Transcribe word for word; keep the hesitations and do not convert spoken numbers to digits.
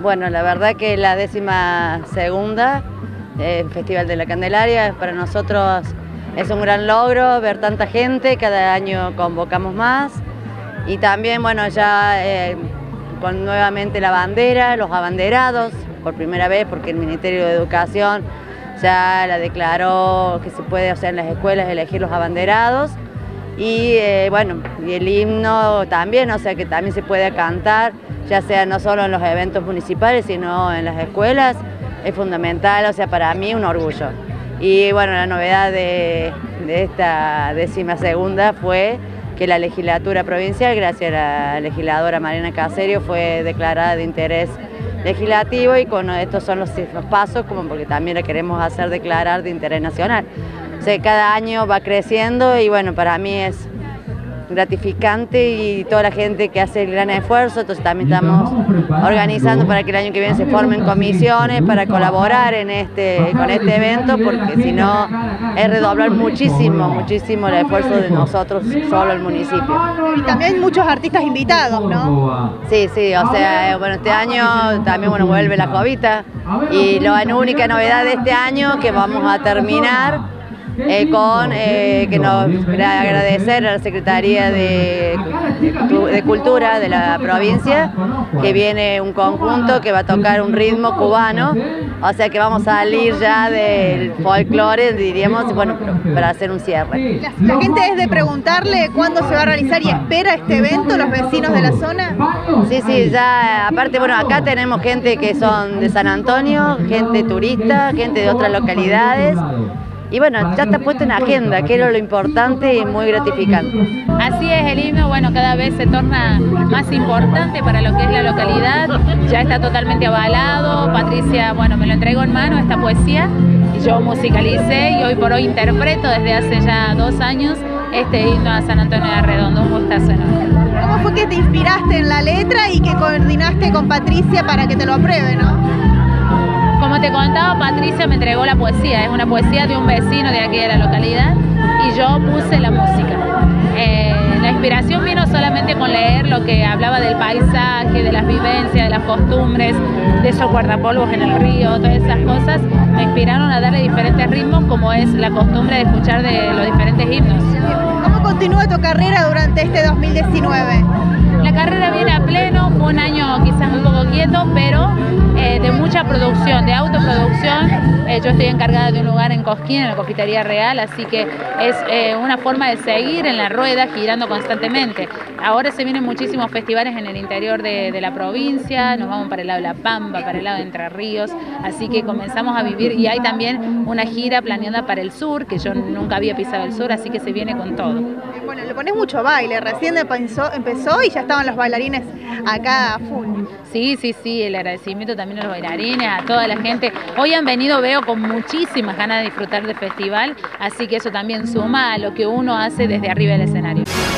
Bueno, la verdad que la décima segunda eh, Festival de la Candelaria para nosotros es un gran logro ver tanta gente, cada año convocamos más y también, bueno, ya eh, con nuevamente la bandera, los abanderados, por primera vez porque el Ministerio de Educación ya la declaró que se puede, o sea, en las escuelas elegir los abanderados y eh, bueno, y el himno también, o sea que también se puede cantar, ya sea no solo en los eventos municipales, sino en las escuelas, es fundamental, o sea, para mí un orgullo. Y bueno, la novedad de, de esta décima segunda fue que la legislatura provincial, gracias a la legisladora Mariana Caserio, fue declarada de interés legislativo y con estos son los, los pasos, como porque también la queremos hacer declarar de interés nacional. O sea, cada año va creciendo y bueno, para mí es gratificante y toda la gente que hace el gran esfuerzo, entonces también estamos organizando para que el año que viene se formen comisiones para colaborar en este, con este evento, porque si no es redoblar muchísimo, muchísimo el esfuerzo de nosotros, solo el municipio. Y también hay muchos artistas invitados, ¿no? Sí, sí, o sea, bueno, este año también bueno, vuelve la Jovita y la única novedad de este año que vamos a terminar Eh, con eh, que nos agradecer a la Secretaría de, de Cultura de la provincia, que viene un conjunto que va a tocar un ritmo cubano, o sea que vamos a salir ya del folclore, diríamos, bueno, para hacer un cierre. La, la gente es de preguntarle cuándo se va a realizar y espera este evento, los vecinos de la zona. Sí, sí, ya, aparte, bueno, acá tenemos gente que son de San Antonio, gente turista, gente de otras localidades. Y bueno, ya está puesto en agenda, que era lo importante y muy gratificante. Así es, el himno, bueno, cada vez se torna más importante para lo que es la localidad, ya está totalmente avalado. Patricia, bueno, me lo entregó en mano esta poesía y yo musicalicé y hoy por hoy interpreto desde hace ya dos años este himno a San Antonio de Redondo, un gustazo enorme. ¿Cómo fue que te inspiraste en la letra y que coordinaste con Patricia para que te lo apruebe, no? Como te contaba, Patricia me entregó la poesía, es una poesía de un vecino de aquí de la localidad y yo puse la música. Eh, la inspiración vino solamente con leer lo que hablaba del paisaje, de las vivencias, de las costumbres, de esos guardapolvos en el río, todas esas cosas me inspiraron a darle diferentes ritmos, como es la costumbre de escuchar de los diferentes himnos. ¿Cómo continúa tu carrera durante este dos mil diecinueve? La carrera viene a pleno, fue un año quizás un poco quieto, pero eh, de mucha producción, de autoproducción. Eh, yo estoy encargada de un lugar en Cosquín, en la Confitería Real, así que es eh, una forma de seguir en la rueda, girando constantemente. Ahora se vienen muchísimos festivales en el interior de, de la provincia, nos vamos para el lado de La Pampa, para el lado de Entre Ríos, así que comenzamos a vivir y hay también una gira planeada para el sur, que yo nunca había pisado el sur, así que se viene con todo. Bueno, le pones mucho baile, recién empezó, empezó y ya estaban los bailarines acá a full. Sí, sí, sí, el agradecimiento también a los bailarines, a toda la gente. Hoy han venido, veo, con muchísimas ganas de disfrutar del festival, así que eso también suma a lo que uno hace desde arriba del escenario.